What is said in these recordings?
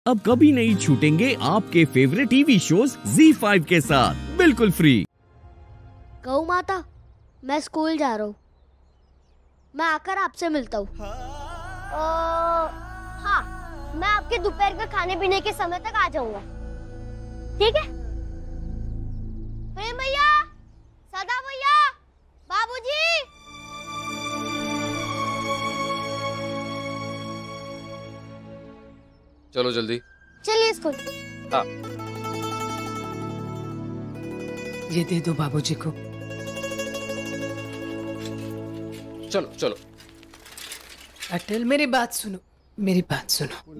अब कभी नहीं छूटेंगे आपके फेवरेट टीवी शोज ZEE5 के साथ बिल्कुल फ्री। गौ माता, मैं स्कूल जा रहा हूँ, मैं आकर आपसे मिलता हूँ। हाँ, मैं आपके दोपहर के खाने पीने के समय तक आ जाऊंगा, ठीक है? प्रेम भैया, सदा भैया, बाबूजी। चलो जल्दी। चलिए स्कूल। हाँ। ये दे दो बाबूजी को। चलो चलो। अटल, मेरी बात सुनो, मेरी बात सुनो।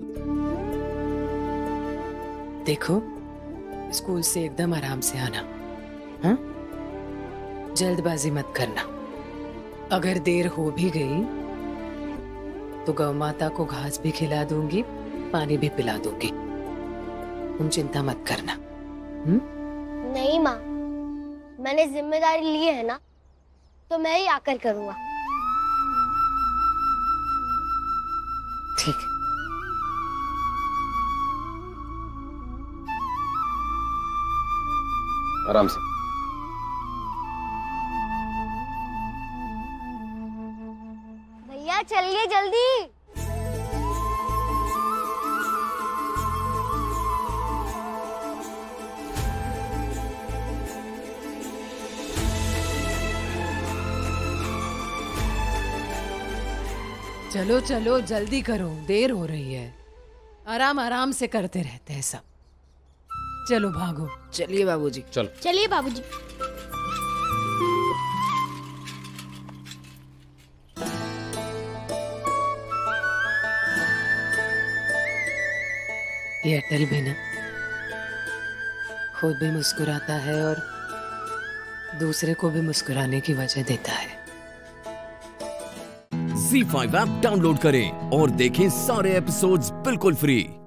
देखो, स्कूल से एकदम आराम से आना, हाँ? जल्दबाजी मत करना। अगर देर हो भी गई तो गौ माता को घास भी खिला दूंगी, पानी भी पिला दूंगी। तुम चिंता मत करना। नहीं माँ, मैंने जिम्मेदारी ली है ना, तो मैं ही आकर करूंगा। ठीक है। आराम से। भैया चलिए जल्दी। चलो चलो, जल्दी करो, देर हो रही है। आराम आराम से करते रहते हैं सब। चलो भागो। चलिए बाबूजी। चलो। चलिए बाबूजी। ये अटल भी ना खुद भी मुस्कुराता है और दूसरे को भी मुस्कुराने की वजह देता है। ZEE5 ऐप डाउनलोड करें और देखें सारे एपिसोड्स बिल्कुल फ्री।